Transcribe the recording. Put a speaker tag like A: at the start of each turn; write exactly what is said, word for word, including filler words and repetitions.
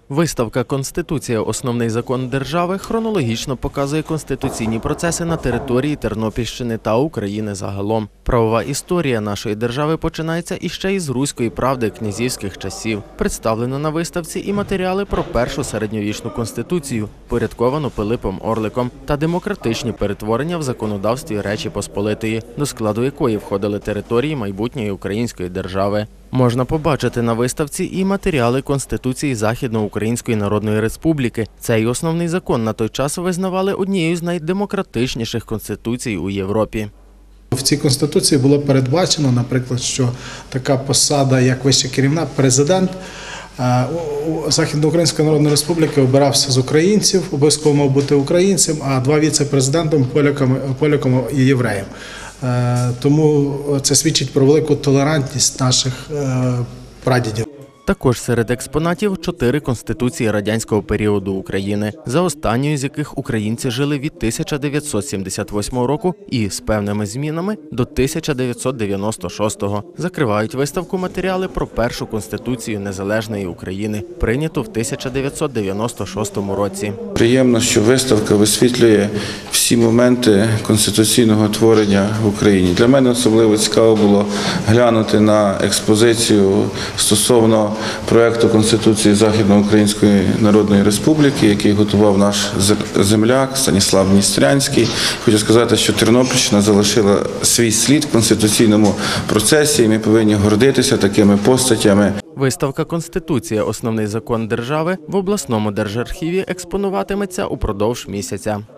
A: Виставка «Конституція. Основний закон держави» хронологічно показує конституційні процеси на території Тернопільщини та України загалом. Правова історія нашої держави починається іще із руської правди князівських часів. Представлено на виставці і матеріали про першу середньовічну конституцію, порядковану Пилипом Орликом, та демократичні перетворення в законодавстві Речі Посполитої, до складу якої входили території майбутньої української держави. Можна побачити на виставці і матеріали Конституції Західноукраїнської Народної Республіки. Цей основний закон на той час визнавали однією з найдемократичніших конституцій у Європі.
B: В цій Конституції було передбачено, наприклад, що така посада, як вища керівна, президент Західноукраїнської Народної Республіки обирався з українців, обов'язково мав бути українцем, а два віце-президентом – поляком, поляком і євреєм. Тому це свідчить про велику толерантність наших прадідів.
A: Також серед експонатів – чотири конституції радянського періоду України, за останньою з яких українці жили від тисяча дев'ятсот сімдесят восьмого року і з певними змінами до тисяча дев'ятсот дев'яносто шостого. Закривають виставку матеріали про першу конституцію незалежної України, прийняту в тисяча дев'ятсот дев'яносто шостому році.
C: Приємно, що виставка висвітлює всі моменти конституційного творення в Україні. Для мене особливо цікаво було глянути на експозицію стосовно проєкту Конституції Західноукраїнської Народної Республіки, який готував наш земляк Станіслав Дністрянський. Хочу сказати, що Тернопільщина залишила свій слід в конституційному процесі, і ми повинні гордитися такими постатями.
A: Виставка «Конституція. Основний закон держави» в обласному держархіві експонуватиметься упродовж місяця.